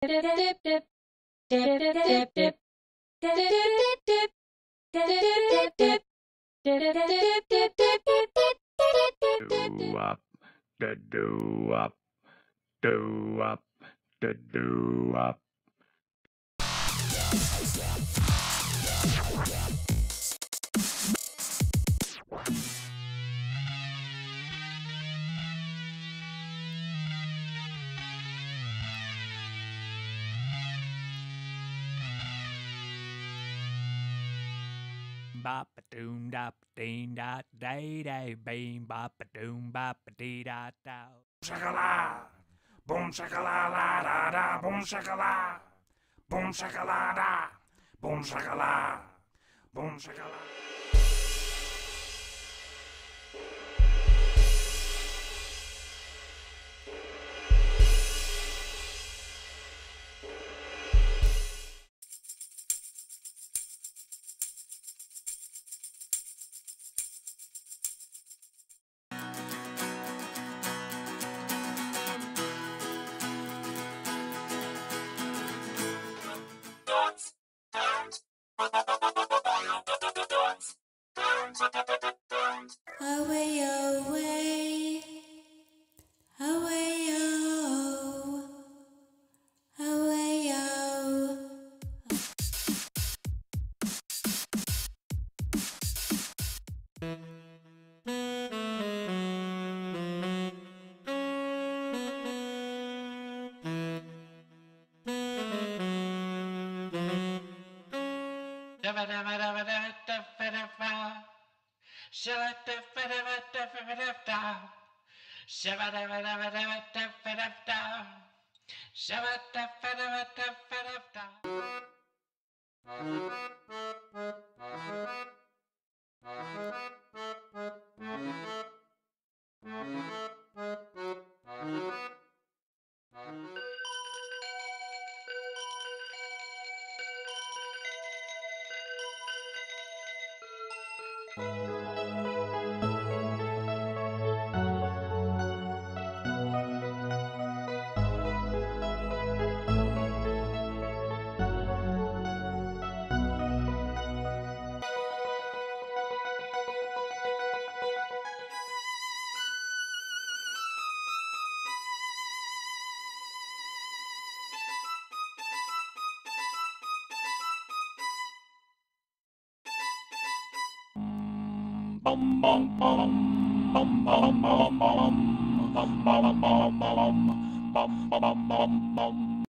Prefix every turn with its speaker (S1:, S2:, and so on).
S1: Do up, da do up, do up, da do up. Bop a doom dop ding dot day day beam bop a doom bop a dee dot dow.
S2: Shakala, boom shakala la da da, boom shakala, boom shakala da, boom shakala, boom shakala.
S3: Away, away, away, oh, away, oh.
S1: Bum bum bum bum bum bum bum bum bum bum bum bum bum bum bum bum.